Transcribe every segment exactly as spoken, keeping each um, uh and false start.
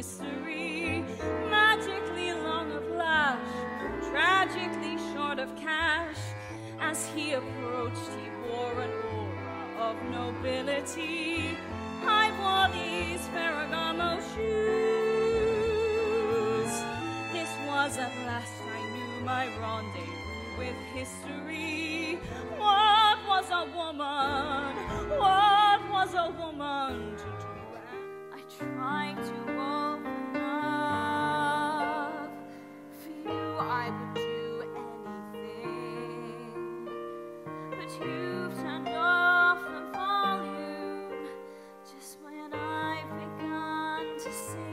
history. Magically long of lash, tragically short of cash. As he approached, he wore an aura of nobility. I wore these Ferragamo shoes. This was at last I knew my rendezvous with history. What was a woman? What was a woman to do? I tried to open up. For you I would do anything, but you've turned off the volume just when I've begun to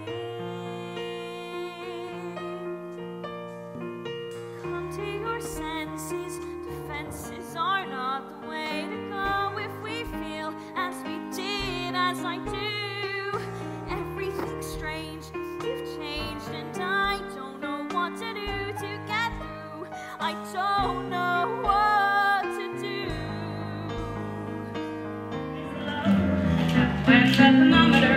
sing. Come to your senses. Defenses are not the way to go if we feel as we did, as I do. Everything's strange, you've changed, and I don't know what to do to get through. I don't know what to do. When the thermometer